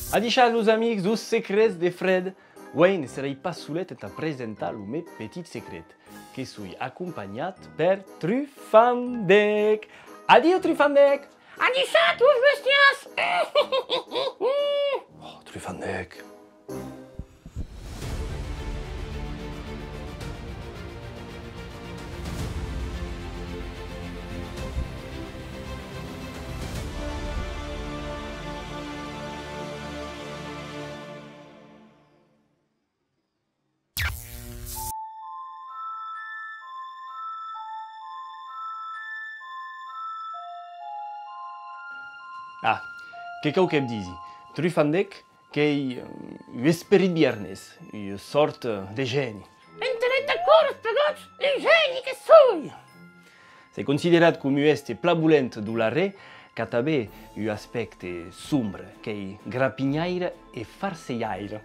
Adichà los amics dos secrets de Fred. Ouais, ne serei pas solet et a presentar lo meu petit secret, que sui accompagnat per Trufandec. Adio Trufandec! Adichà, tous bestias! Oh, Trufandec. Ah, que cau qu'em disi. Trufandec, qu'ei esperit viernes, une sorte de geni. Entenet d'accords, pegots, le geni que soi! C'est considerat cum este plabulent d'ularè, ca tabè un aspecte sombre, qu'ei grapignaire e farseiaire.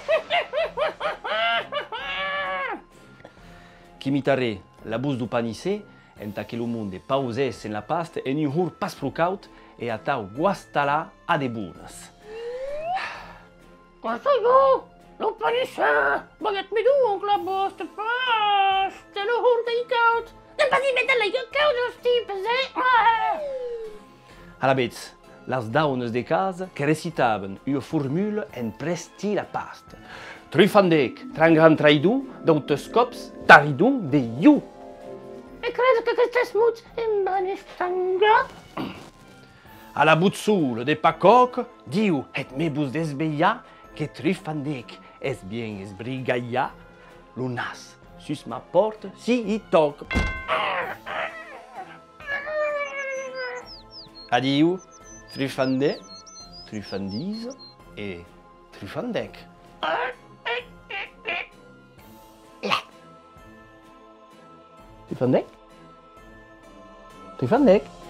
Chimitarè la bus du panissè, enta che lo monde pausès en la past en un hur pas procaut e atau guastalà a de bunas. Cosa io? Lo panissà! Bagat me donc la bosta past! Lo hurta i caut! Ne pas y mettre la caut os tipes, Alabez, las daunes de casa che recitaven una formula en presti la past. Trufandec, trangram traidu, d'autres cops, taridu de iu. E credo che queste smuts in bani stangra? A la buzzul de Pacoc, diu et mebus desveillà que Trufandec es bien esbrigaillà, lo nas sus ma porte si i toc. Adiu, Trufandec, Trufandise e Trufandec. Trufandec? Trufandec?